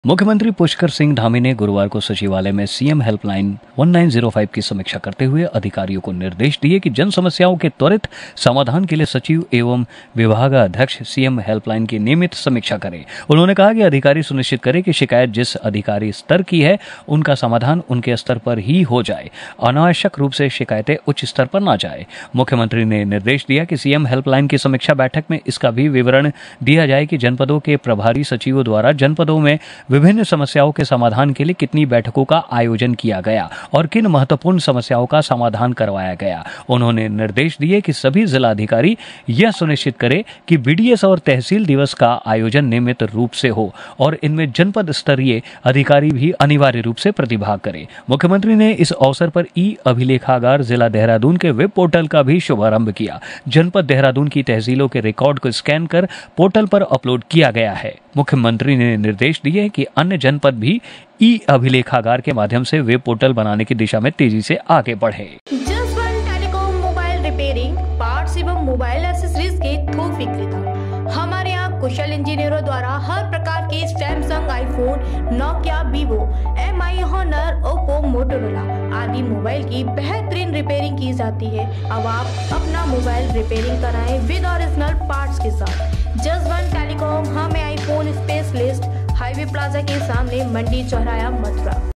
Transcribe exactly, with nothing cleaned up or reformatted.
मुख्यमंत्री पुष्कर सिंह धामी ने गुरुवार को सचिवालय में सीएम हेल्पलाइन उन्नीस सौ पाँच की समीक्षा करते हुए अधिकारियों को निर्देश दिए कि जन समस्याओं के त्वरित समाधान के लिए सचिव एवं विभागाध्यक्ष सीएम हेल्पलाइन की नियमित समीक्षा करें। उन्होंने कहा कि अधिकारी सुनिश्चित करें कि शिकायत जिस अधिकारी स्तर की है उनका समाधान उनके स्तर पर ही हो जाए, अनावश्यक रूप से शिकायतें उच्च स्तर पर न जाए। मुख्यमंत्री ने निर्देश दिया कि सीएम हेल्पलाइन की समीक्षा बैठक में इसका भी विवरण दिया जाए कि जनपदों के प्रभारी सचिवों द्वारा जनपदों में विभिन्न समस्याओं के समाधान के लिए कितनी बैठकों का आयोजन किया गया और किन महत्वपूर्ण समस्याओं का समाधान करवाया गया। उन्होंने निर्देश दिए कि सभी जिलाधिकारी यह सुनिश्चित करें कि बीडीएस और तहसील दिवस का आयोजन नियमित रूप से हो और इनमें जनपद स्तरीय अधिकारी भी अनिवार्य रूप से प्रतिभाग करें। मुख्यमंत्री ने इस अवसर पर ई अभिलेखागार जिला देहरादून के वेब पोर्टल का भी शुभारंभ किया। जनपद देहरादून की तहसीलों के रिकॉर्ड को स्कैन कर पोर्टल पर अपलोड किया गया है। मुख्यमंत्री ने निर्देश दिए कि अन्य जनपद भी ई अभिलेखागार के माध्यम से वेब पोर्टल बनाने की दिशा में तेजी से आगे बढ़े। Just one telecom mobile repairing, parts एवं मोबाइल एक्सेसरीज के थोक विक्रेता। हमारे यहाँ कुशल इंजीनियरों द्वारा हर प्रकार के Samsung, iPhone, Nokia, Vivo, M I, Honor, Oppo, Motorola आदि मोबाइल की बेहतरीन रिपेयरिंग की जाती है। अब आप अपना मोबाइल रिपेयरिंग कराएं विद ओरिजिनल पार्ट्स के साथ। जस्ट वन टेलीकॉम, हमें आईफोन स्पेशलिस्ट, हाईवे प्लाजा के सामने, मंडी चौराया, मथुरा।